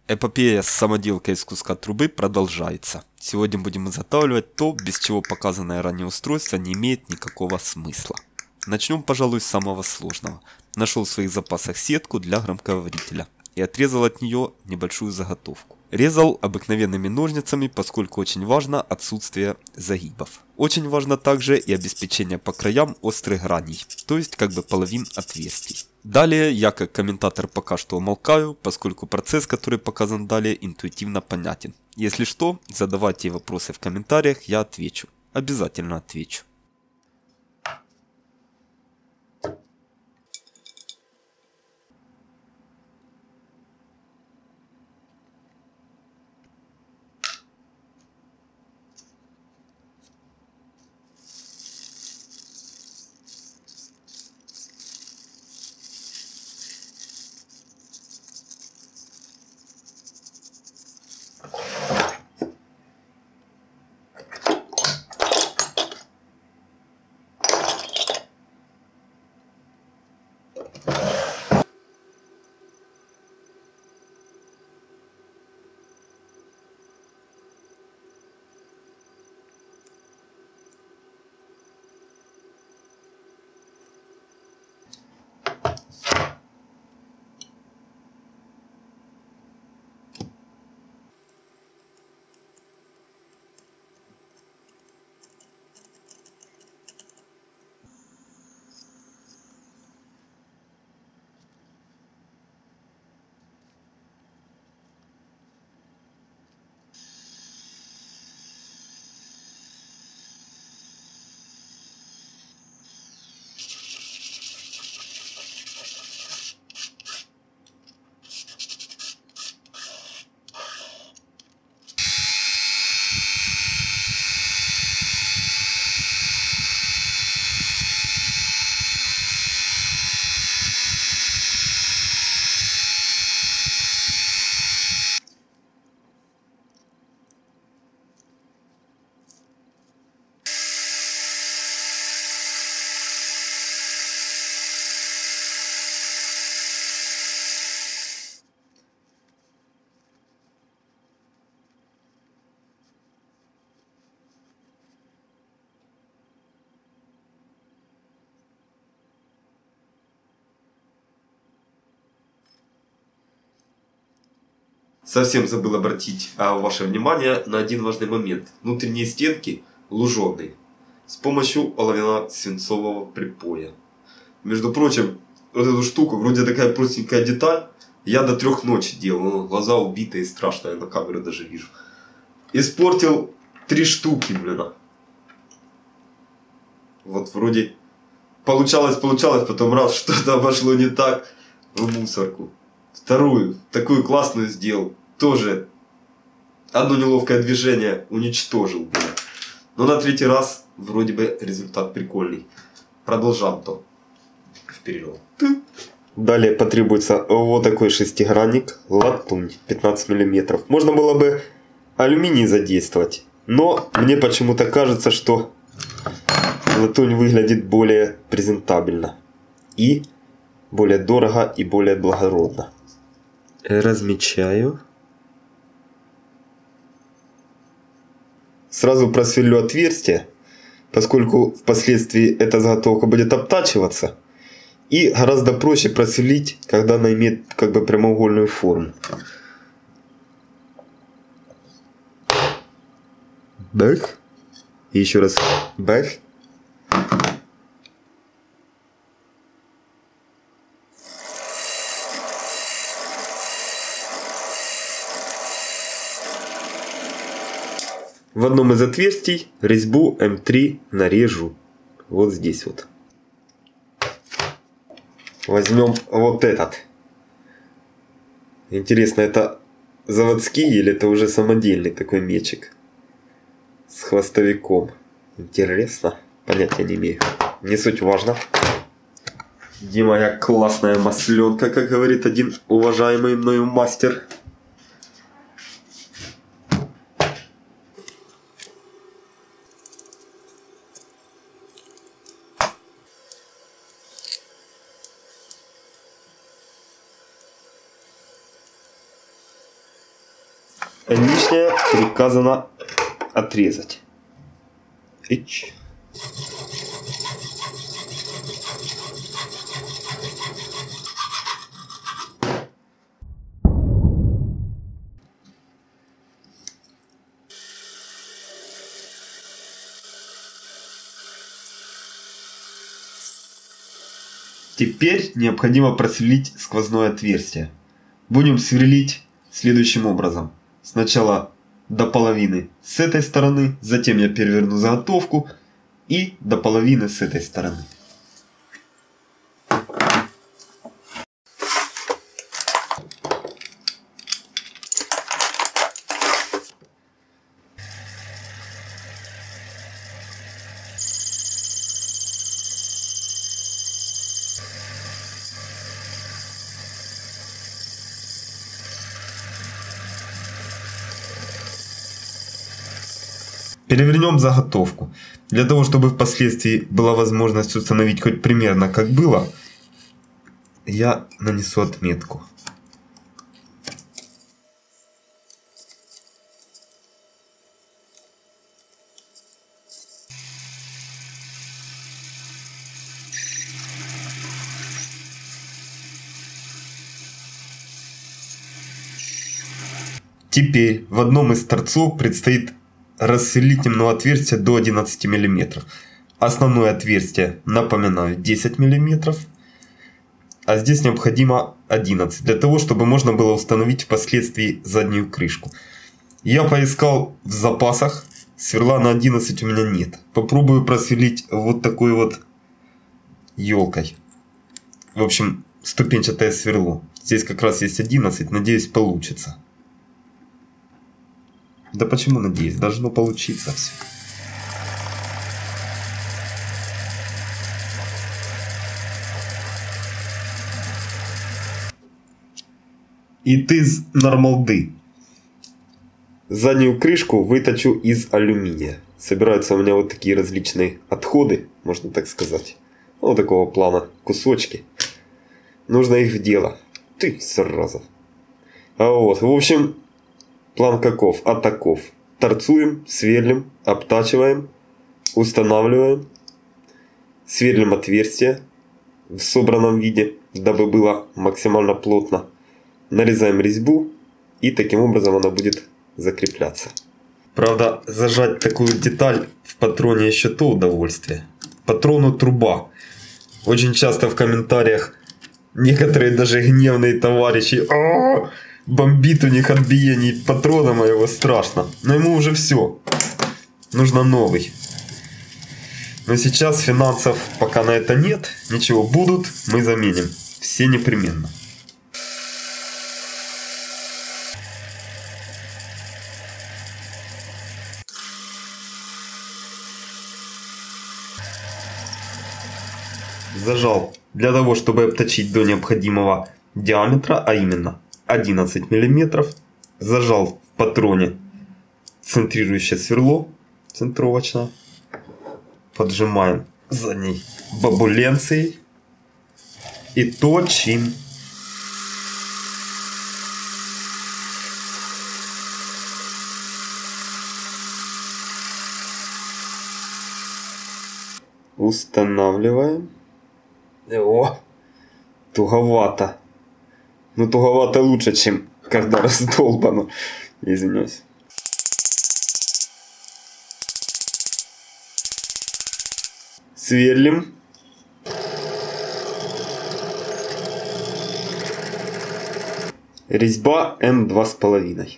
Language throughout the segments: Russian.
Эпопея с самоделкой из куска трубы продолжается. Сегодня будем изготавливать то, без чего показанное ранее устройство не имеет никакого смысла. Начнем, пожалуй, с самого сложного. Нашел в своих запасах сетку для громкоговорителя и отрезал от нее небольшую заготовку. Резал обыкновенными ножницами, поскольку очень важно отсутствие загибов. Очень важно также и обеспечение по краям острых граней, то есть как бы половин отверстий. Далее я как комментатор пока что умолкаю, поскольку процесс, который показан далее, интуитивно понятен. Если что, задавайте вопросы в комментариях, я отвечу. Обязательно отвечу. Совсем забыл обратить ваше внимание на один важный момент. Внутренние стенки луженые с помощью оловянно-свинцового припоя. Между прочим, вот эту штуку, вроде такая простенькая деталь, я до 3 ночи делал. Глаза убитые, страшно, я на камеру даже вижу. Испортил 3 штуки, блин. Вот вроде получалось, потом раз что-то обошло не так, в мусорку. Вторую, такую классную сделал. Тоже одно неловкое движение уничтожил. Блин. Но на 3-й раз вроде бы результат прикольный. Продолжаем то. Вперед. Далее потребуется вот такой шестигранник, латунь 15 мм. Можно было бы алюминий задействовать, но мне почему-то кажется, что латунь выглядит более презентабельно и более дорого и более благородно. Размечаю. Сразу просверлю отверстие, поскольку впоследствии эта заготовка будет обтачиваться. И гораздо проще просверлить, когда она имеет как бы прямоугольную форму. Бэх. И еще раз бэх. В одном из отверстий резьбу М3 нарежу. Вот здесь вот. Возьмем вот этот. Интересно, это заводский или это уже самодельный такой мечик с хвостовиком? Интересно, понятия не имею. Не суть важно. Где моя классная масленка, как говорит один уважаемый мною мастер. лишнее приказано отрезать. Ич. Теперь необходимо просверлить сквозное отверстие. Будем сверлить следующим образом. Сначала до половины с этой стороны, затем я переверну заготовку и до половины с этой стороны. Перевернем заготовку. Для того, чтобы впоследствии была возможность установить хоть примерно как было, я нанесу отметку. Теперь в одном из торцов предстоит рассверлить немного отверстие до 11 мм. Основное отверстие, напоминаю, 10 мм. А здесь необходимо 11, для того, чтобы можно было установить впоследствии заднюю крышку. Я поискал в запасах, сверла на 11 у меня нет. Попробую просверлить вот такой вот елкой. В общем, ступенчатое сверло. Здесь как раз есть 11, надеюсь, получится. Да почему надеюсь? Должно получиться все. It is нормалды. Заднюю крышку выточу из алюминия. Собираются у меня вот такие различные отходы, можно так сказать. Вот такого плана кусочки. Нужно их в дело. Ты, зараза. А вот, в общем... План каков? А таков. Торцуем, сверлим, обтачиваем, устанавливаем, сверлим отверстие в собранном виде, дабы было максимально плотно. Нарезаем резьбу и таким образом она будет закрепляться. Правда, зажать такую деталь в патроне еще то удовольствие. Патрону труба. Очень часто в комментариях некоторые даже гневные товарищи... Бомбит у них от биений патрона моего страшно. Но ему уже все. Нужно новый. Но сейчас финансов пока на это нет. Ничего, будут, мы заменим. Все непременно. Зажал для того, чтобы обточить до необходимого диаметра, а именно 11 мм, зажал в патроне центрирующее сверло центровочное, поджимаем задней бабуленцией и точим. Устанавливаем. О, туговато. Ну, туговато лучше, чем когда раздолбано. Извиняюсь. Сверлим. Резьба М2,5.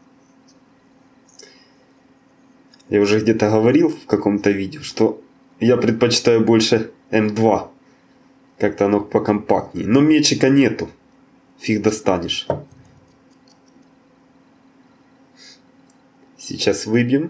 Я уже где-то говорил в каком-то видео, что я предпочитаю больше М2. Как-то оно покомпактнее. Но мечика нету. Фиг достанешь. Сейчас выбьем.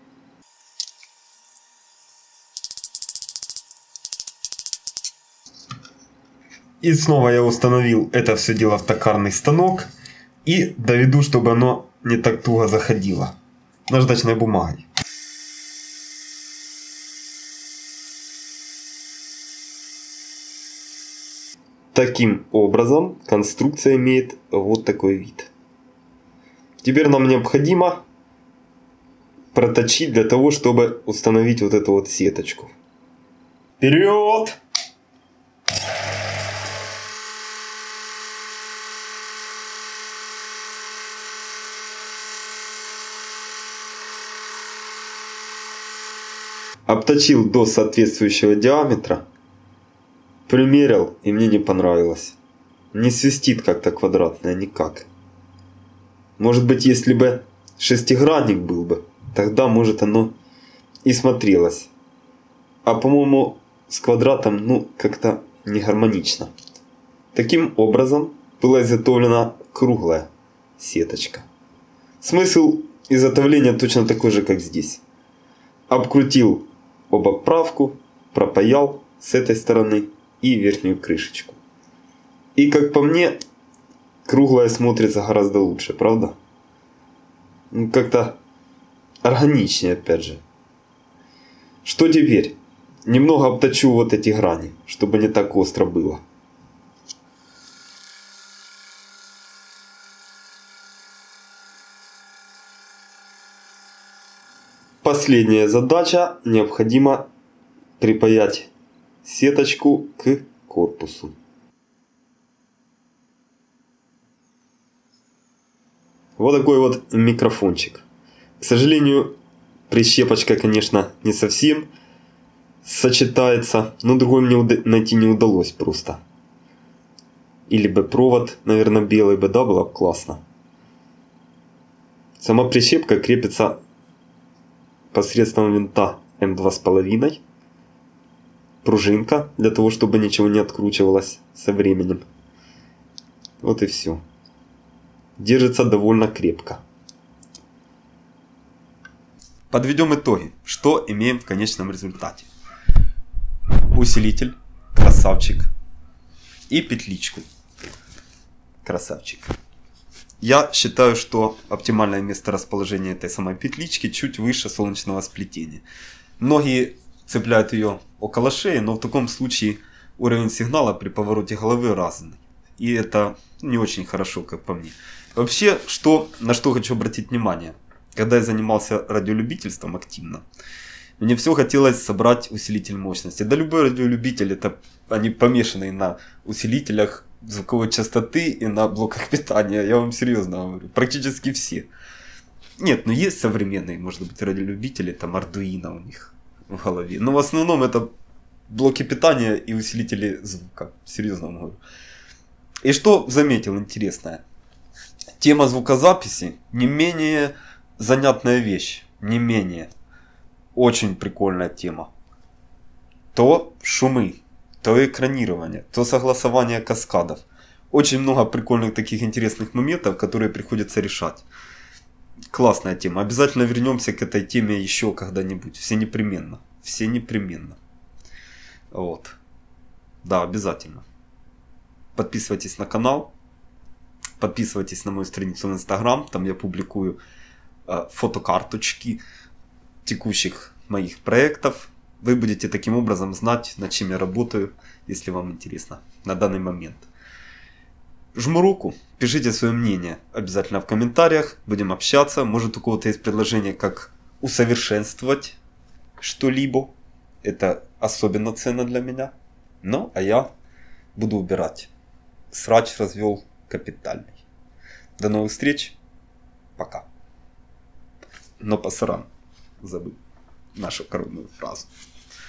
И снова я установил это все дело в токарный станок. И доведу, чтобы оно не так туго заходило. Наждачной бумагой. Таким образом конструкция имеет вот такой вид. Теперь нам необходимо проточить для того, чтобы установить вот эту вот сеточку. Вперед! Обточил до соответствующего диаметра. Примерил, и мне не понравилось. Не свистит как-то квадратное никак. Может быть, если бы шестигранник был бы, тогда, может, оно и смотрелось. А по-моему, с квадратом, ну, как-то не гармонично. Таким образом, была изготовлена круглая сеточка. Смысл изготовления точно такой же, как здесь. Обкрутил обправку, пропаял с этой стороны и верхнюю крышечку. И как по мне, круглая смотрится гораздо лучше, правда? Ну, как-то органичнее, опять же. Что теперь? Немного обточу вот эти грани, чтобы не так остро было. Последняя задача. Необходимо припаять сеточку к корпусу. Вот такой вот микрофончик. К сожалению, прищепочка, конечно, не совсем сочетается, но другой мне найти не удалось просто. Или бы провод, наверное, белый бы, да, было бы классно. Сама прищепка крепится посредством винта М2,5. Пружинка, для того, чтобы ничего не откручивалось со временем. Вот и все. Держится довольно крепко. Подведем итоги. Что имеем в конечном результате? Усилитель, красавчик, и петличку, красавчик. Я считаю, что оптимальное место расположения этой самой петлички чуть выше солнечного сплетения. Многие цепляют ее около шеи, но в таком случае уровень сигнала при повороте головы разный. И это не очень хорошо, как по мне. Вообще, на что хочу обратить внимание. Когда я занимался радиолюбительством активно, мне все хотелось собрать усилитель мощности. Да любой радиолюбитель, они помешанные на усилителях звуковой частоты и на блоках питания. Я вам серьезно говорю. Практически все. Нет, ну есть современные, может быть, радиолюбители, там Arduino у них в голове. Но в основном это блоки питания и усилители звука. Серьезно вам говорю. И что заметил интересное. Тема звукозаписи не менее занятная вещь. Не менее. Очень прикольная тема. То шумы, то экранирование, то согласование каскадов. Очень много прикольных таких интересных моментов, которые приходится решать. Классная тема. Обязательно вернемся к этой теме еще когда-нибудь. Все непременно. Все непременно. Вот. Да, обязательно. Подписывайтесь на канал. Подписывайтесь на мою страницу в Instagram. Там я публикую фотокарточки текущих моих проектов. Вы будете таким образом знать, над чем я работаю, если вам интересно на данный момент. Жму руку, пишите свое мнение обязательно в комментариях, будем общаться. Может, у кого-то есть предложение, как усовершенствовать что-либо. Это особенно ценно для меня. Ну, а я буду убирать. Срач развел капитальный. До новых встреч. Пока. Но пасаран забыл нашу коронную фразу.